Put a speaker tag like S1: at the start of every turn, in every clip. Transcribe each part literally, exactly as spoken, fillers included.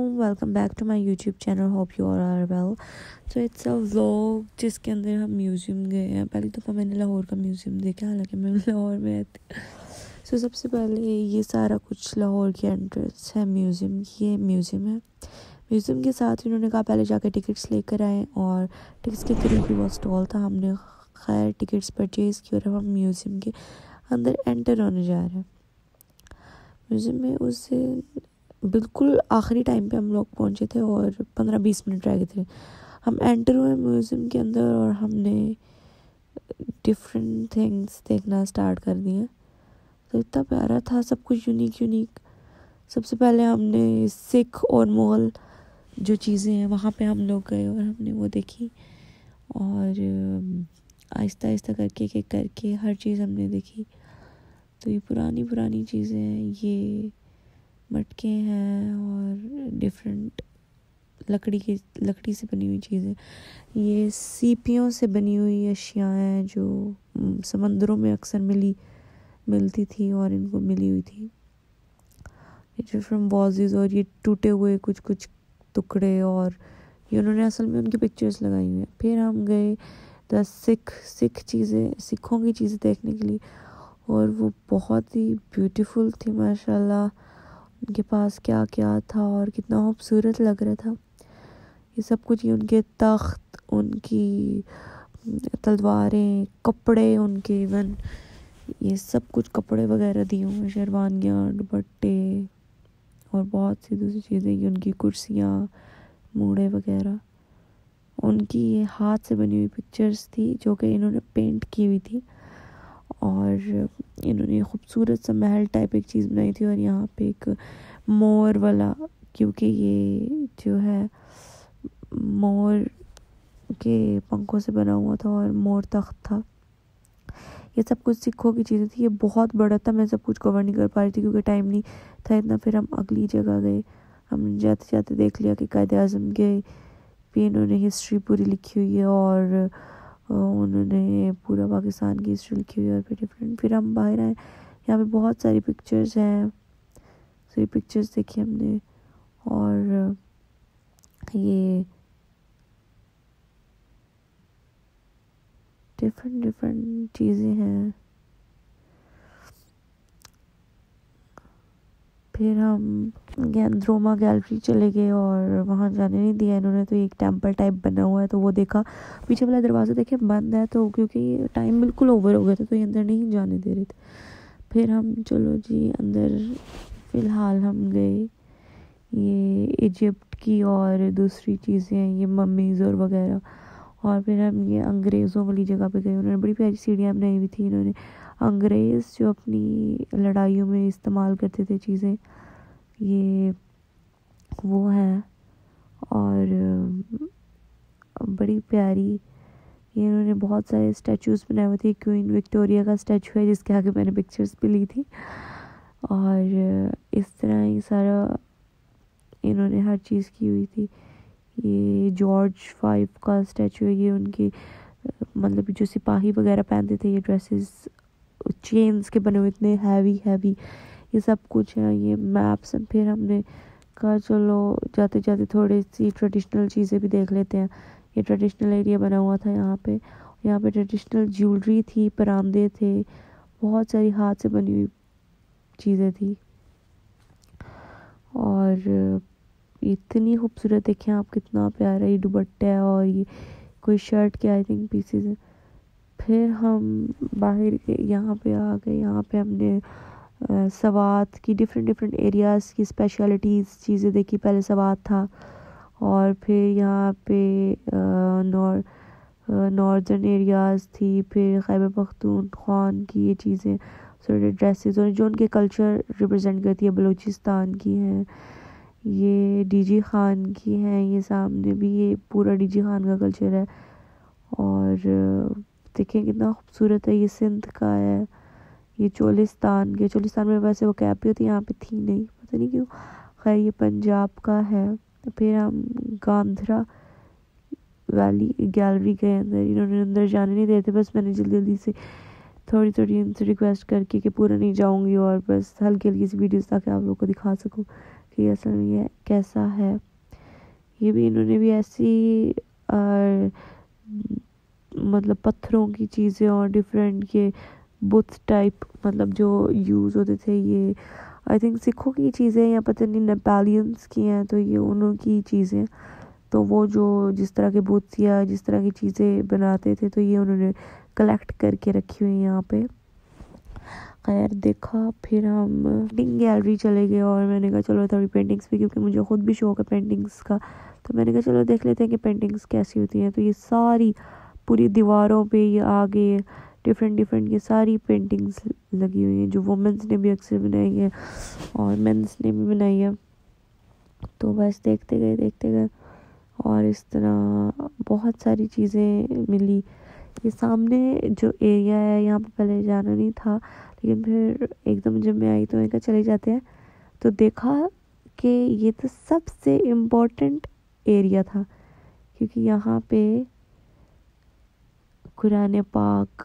S1: वालेकुम, welcome back to my YouTube channel. Hope you all are well. तो it's a vlog जिसके अंदर हम म्यूज़ियम गए हैं। पहली दफ़ा मैंने लाहौर का म्यूज़ियम देखा, हालांकि मैं लाहौर में रहती। सो सबसे पहले ये सारा कुछ लाहौर की एंट्रेंस है म्यूज़ियम की। ये म्यूज़ियम है। म्यूज़ियम के साथ उन्होंने कहा पहले जाकर टिकट्स लेकर आए, और टिकट्स के करीब ही वो स्टॉल था। हमने खैर टिकट्स परचेज़ की और अब हम म्यूज़ियम के अंदर एंटर होने जा रहे हैं। म्यूज़ियम में उससे बिल्कुल आखिरी टाइम पे हम लोग पहुंचे थे और पंद्रह बीस मिनट रह गए थे। हम एंटर हुए म्यूज़ियम के अंदर और हमने डिफरेंट थिंग्स देखना स्टार्ट कर दिए। तो इतना प्यारा था, सब कुछ यूनिक यूनिक। सबसे पहले हमने सिख और मुग़ल जो चीज़ें हैं वहाँ पे हम लोग गए और हमने वो देखी, और आहिस्ता आहिस्ता करके के करके हर चीज़ हमने देखी। तो ये पुरानी पुरानी चीज़ें हैं, ये मटके हैं और डिफरेंट लकड़ी की लकड़ी से बनी हुई चीज़ें। ये सीपियों से बनी हुई अशियाँ हैं जो समंदरों में अक्सर मिली मिलती थी और इनको मिली हुई थी। ये डिफरेंट वाजेस और ये टूटे हुए कुछ कुछ टुकड़े, और ये उन्होंने असल में उनकी पिक्चर्स लगाई हुई हैं। फिर हम गए द सिख सिख चीज़ें सिखों की चीज़ें देखने के लिए, और वो बहुत ही ब्यूटीफुल थी माशाल्लाह। उनके पास क्या क्या था और कितना खूबसूरत लग रहा था ये सब कुछ। ये उनके तख्त, उनकी तलवारें, कपड़े उनके, इवन ये सब कुछ कपड़े वगैरह दिए हुए, शेरवानियाँ, दुपट्टे और बहुत सी दूसरी चीज़ें। ये उनकी कुर्सियाँ, मूड़े वगैरह, उनकी ये हाथ से बनी हुई पिक्चर्स थी जो कि इन्होंने पेंट की हुई थी, और इन्होंने खूबसूरत सा महल टाइप एक चीज़ बनाई थी। और यहाँ पे एक मोर वाला, क्योंकि ये जो है मोर के पंखों से बना हुआ था और मोर तख्त था। ये सब कुछ सिखों की चीज़ें थी। ये बहुत बड़ा था, मैं सब कुछ कवर नहीं कर पा रही थी क्योंकि टाइम नहीं था इतना। फिर हम अगली जगह गए। हम जाते जाते देख लिया कि कायद आज़म के भी इन्होंने हिस्ट्री पूरी लिखी हुई है, और उन्होंने पूरा पाकिस्तान की हिस्ट्री लिखी हुई है, और फिर डिफरेंट। फिर हम बाहर आए, यहाँ पे बहुत सारी पिक्चर्स हैं, सारी पिक्चर्स देखी हमने। और ये डिफरेंट डिफरेंट चीज़ें हैं। फिर हम गेंद्रोमा गैलरी चले गए और वहाँ जाने नहीं दिया इन्होंने, तो एक टेंपल टाइप बना हुआ है तो वो देखा। पीछे वाला दरवाज़ा देखे बंद है, तो क्योंकि टाइम बिल्कुल ओवर हो गया था तो ये अंदर नहीं जाने दे रहे थे। फिर हम चलो जी अंदर, फ़िलहाल हम गए ये इजिप्ट की और दूसरी चीज़ें, ये मम्मीज़ और वगैरह। और फिर हम ये अंग्रेज़ों वाली जगह पे गए। उन्होंने बड़ी प्यारी सीढ़ियाँ बनाई हुई थी। इन्होंने अंग्रेज़ जो अपनी लड़ाइयों में इस्तेमाल करते थे चीज़ें, ये वो है। और बड़ी प्यारी ये इन्होंने बहुत सारे स्टैचूज़ बनाए हुए थे। क्वीन विक्टोरिया का स्टैचू है जिसके आगे मैंने पिक्चर्स भी ली थी। और इस तरह ही सारा इन्होंने हर चीज़ की हुई थी। ये जॉर्ज फाइव का स्टैचू है। ये उनकी मतलब जो सिपाही वगैरह पहनते थे ये ड्रेसेस, चेन्स के बने हुए इतने हैवी हैवी, ये सब कुछ है। ये मैप्स हैं। फिर हमने कहा चलो जाते जाते थोड़ी सी ट्रेडिशनल चीज़ें भी देख लेते हैं। ये ट्रेडिशनल एरिया बना हुआ था यहाँ पे। यहाँ पे ट्रेडिशनल ज्वेलरी थी, परांदे थे, बहुत सारी हाथ से बनी हुई चीज़ें थी, और इतनी खूबसूरत देखें आप, कितना प्यारा ये दुपट्टा है और ये कोई शर्ट के आई थिंक पीसेस है। फिर हम बाहर के यहाँ पे आ गए। यहाँ पे हमने आ, सवात की डिफरेंट डिफरेंट एरियाज़ की स्पेशलिटीज़ चीज़ें देखी। पहले सवात था, और फिर यहाँ पे नॉर नॉर्दर्न एरियाज़ थी। फिर खैबर पख्तूनख्वा की ये चीज़ें, सॉरी ड्रेसेस, और जो उनके कल्चर रिप्रेजेंट करती है, बलूचिस्तान की हैं, ये डीजी खान की हैं। ये सामने भी ये पूरा डीजी खान का कल्चर है। और देखें कितना खूबसूरत है। ये सिंध का है, ये चोलिस्तान के चोलिस्तान में वैसे वो कैप भी होती है, यहाँ पे थी नहीं, पता नहीं क्यों। खैर ये पंजाब का है। फिर हम गांधरा वैली गैलरी गए अंदर। इन्होंने अंदर जाने नहीं देते, बस मैंने जल्दी जल्दी से थोड़ी थोड़ी इनसे रिक्वेस्ट करके कि पूरा नहीं जाऊंगी और बस हल्की हल्की सी वीडियोस ताकि आप लोगों को दिखा सकूं कि असल में ये कैसा है। ये भी इन्होंने भी ऐसी आ, मतलब पत्थरों की चीज़ें और डिफरेंट ये बुत टाइप मतलब जो यूज़ होते थे, ये आई थिंक सिखों की चीज़ें या पता नहीं नेपालियंस की हैं, तो ये उन्हों की चीज़ें, तो वो जो जिस तरह के बुत या जिस तरह की चीज़ें बनाते थे तो ये उन्होंने कलेक्ट करके रखी हुई है यहाँ पे। खैर देखा, फिर हम पेंटिंग गैलरी चले गए और मैंने कहा चलो थोड़ी पेंटिंग्स भी, क्योंकि मुझे ख़ुद भी शौक है पेंटिंग्स का, तो मैंने कहा चलो देख लेते हैं कि पेंटिंग्स कैसी होती हैं। तो ये सारी पूरी दीवारों पे ये आगे डिफरेंट डिफरेंट ये सारी पेंटिंग्स लगी हुई हैं, जो वुमेंस ने भी अक्सर बनाई है और मेंस ने भी बनाई है। तो बस देखते गए देखते गए और इस तरह बहुत सारी चीज़ें मिली। ये सामने जो एरिया है यहाँ पे पहले जाना नहीं था, लेकिन फिर एकदम जब मैं आई तो मैं कहा चले जाते हैं, तो देखा कि ये तो सबसे इम्पोर्टेंट एरिया था, क्योंकि यहाँ पे कुरान पाक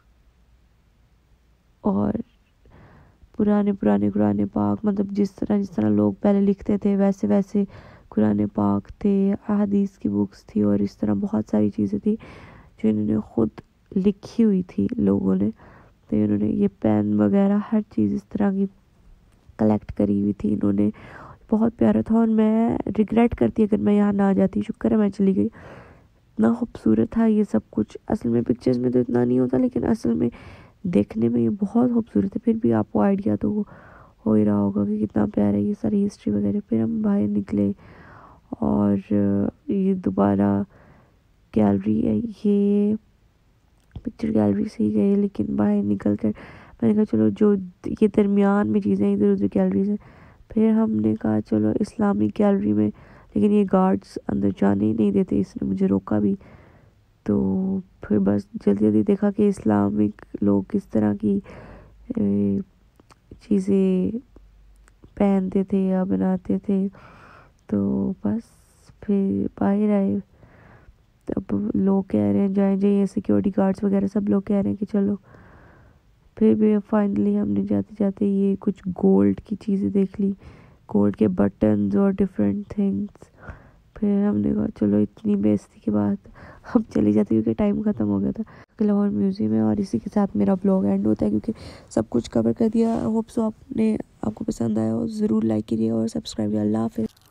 S1: और पुराने पुराने कुरान पाक, मतलब जिस तरह जिस तरह लोग पहले लिखते थे वैसे वैसे कुरान पाक थे, अहादीस की बुक्स थी और इस तरह बहुत सारी चीज़ें थी जो इन्होंने ख़ुद लिखी हुई थी लोगों ने। तो इन्होंने ये पेन वगैरह हर चीज़ इस तरह की कलेक्ट करी हुई थी इन्होंने। बहुत प्यारा था और मैं रिग्रेट करती अगर मैं यहाँ ना जाती, शुक्र है मैं चली गई। इतना खूबसूरत था ये सब कुछ, असल में पिक्चर्स में तो इतना नहीं होता, लेकिन असल में देखने में ये बहुत खूबसूरत है। फिर भी आपको आइडिया तो हो ही रहा होगा कि कितना प्यारा है ये सारी हिस्ट्री वगैरह। फिर हम बाहर निकले और ये दोबारा गैलरी है, ये पिक्चर गैलरी से ही गए, लेकिन बाहर निकल कर मैंने कहा चलो जो ये दरमियान में चीज़ें इधर उधर गैलरीज हैं। फिर हमने कहा चलो इस्लामिक गैलरी में, लेकिन ये गार्ड्स अंदर जाने ही नहीं देते, इसने मुझे रोका भी। तो फिर बस जल्दी जल्दी देखा कि इस्लामिक लोग किस तरह की चीज़ें पहनते थे या बनाते थे। तो बस फिर बाहर आए, अब लोग कह रहे हैं जाएं जाइए, सिक्योरिटी गार्ड्स वगैरह सब लोग कह रहे हैं कि चलो। फिर भी फाइनली हमने जाते जाते ये कुछ गोल्ड की चीज़ें देख ली, गोल्ड के बटन्स और डिफरेंट थिंग्स। फिर हमने कहा चलो इतनी बेइज्जती के बाद हम चली जाते, क्योंकि टाइम ख़त्म हो गया था। लाहौर म्यूज़ियम है और इसी के साथ मेरा ब्लॉग एंड होता है, क्योंकि सब कुछ कवर कर दिया। होप सो आपने आपको पसंद आया हो, ज़रूर लाइक कीजिए और सब्सक्राइब कीजिए। अल्लाह हाफ़िज़।